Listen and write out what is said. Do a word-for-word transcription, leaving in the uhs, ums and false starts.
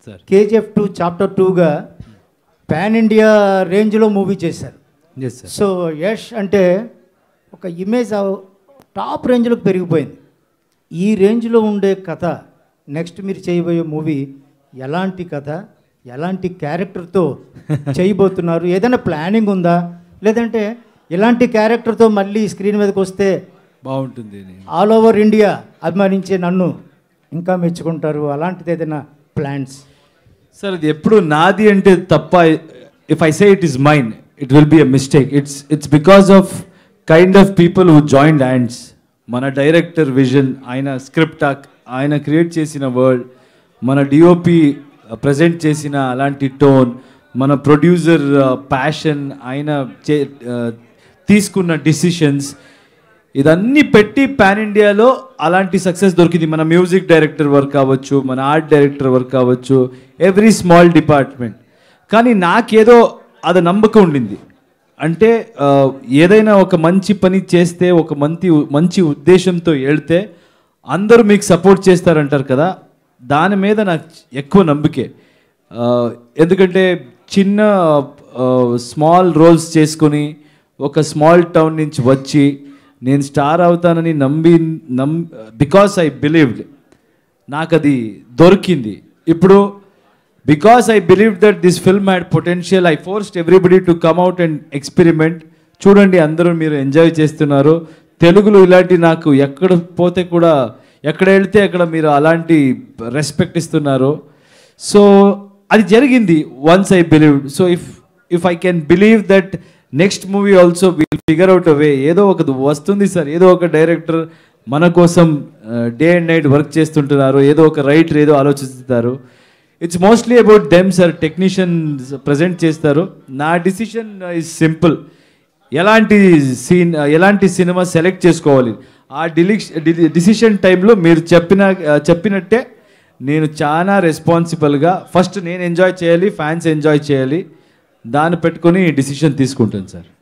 KGF two chapter టూగా pan India రేంజ్లో movie చేశారు. సో యష్ అంటే ఒక ఇమేజ్ టాప్ రేంజ్లోకి పెరిగిపోయింది. ఈ రేంజ్లో ఉండే కథ నెక్స్ట్ మీరు చేయబోయే మూవీ ఎలాంటి కథ, ఎలాంటి క్యారెక్టర్తో చేయబోతున్నారు? ఏదైనా ప్లానింగ్ ఉందా, లేదంటే ఇలాంటి క్యారెక్టర్తో మళ్ళీ స్క్రీన్ మీదకి వస్తే బాగుంటుంది, ఆల్ ఓవర్ ఇండియా అభిమానించే నన్ను ఇంకా మెచ్చుకుంటారు, అలాంటిది ఏదైనా ప్లాన్స్? సార్ అది ఎప్పుడు నాది అంటే తప్ప, if I say it is mine it will be a mistake. It's it's because of kind of people who joined hands. మన డైరెక్టర్ విజన్, ఆయన స్క్రిప్ట్, ఆయన క్రియేట్ చేసిన వరల్డ్, మన డిఓపి ప్రజెంట్ చేసిన అలాంటి టోన్, మన ప్రొడ్యూసర్ ప్యాషన్, ఆయన చే తీసుకున్న డిసిషన్స్, ఇదన్నీ పెట్టి పాన్ ఇండియాలో అలాంటి సక్సెస్ దొరికింది. మన మ్యూజిక్ డైరెక్టర్ వర్క్ అవ్వచ్చు, మన ఆర్ట్ డైరెక్టర్ వర్క్ అవ్వచ్చు, ఎవ్రీ స్మాల్ డిపార్ట్మెంట్. కానీ నాకేదో అది నమ్మకం ఉండింది. అంటే ఏదైనా ఒక మంచి పని చేస్తే, ఒక మంచి మంచి ఉద్దేశంతో వెళ్తే అందరూ మీకు సపోర్ట్ చేస్తారంటారు కదా, దాని మీద నాకు ఎక్కువ నம்பிకే. ఎందుకంటే చిన్న స్మాల్ రోల్స్ చేసుకొని ఒక స్మాల్ టౌన్ నుంచి వచ్చి నేను స్టార్ అవుతానని నమ్మి నమ్ బికాస్ ఐ బిలీవ్డ్, నాకు అది దొరికింది. ఇప్పుడు because I believe that this film had potential, I forced everybody to come out and experiment. చూడండి, అందరూ మీరు ఎంజాయ్ చేస్తున్నారు. తెలుగులో ఇలాంటి నాకు ఎక్కడ పోతే కూడా, ఎక్కడ వెళ్తే అక్కడ మీరు అలాంటి రెస్పెక్ట్ ఇస్తున్నారు. సో అది జరిగింది once I believed. So if if I can believe that next movie also will figure out a way. ఏదో ఒక వస్తుంది సార్, ఏదో ఒక డైరెక్టర్ మన కోసం డే అండ్ నైట్ వర్క్ చేస్తుంటున్నారు, ఏదో ఒక రైటర్ ఏదో ఆలోచిస్తారు. It's mostly about them sir. Technicians present చేస్తారు. నా డిసిషన్ ఈజ్ సింపుల్, ఎలాంటి సీన్, ఎలాంటి సినిమా సెలెక్ట్ చేసుకోవాలి, ఆ డిలిక్ డిసిషన్ టైంలో మీరు చెప్పిన చెప్పినట్టే నేను చాలా రెస్పాన్సిబుల్గా ఫస్ట్ నేను ఎంజాయ్ చేయాలి, ఫ్యాన్స్ ఎంజాయ్ చేయాలి, దాన్ని పెట్టుకొని డిసిషన్ తీసుకుంటాను సార్.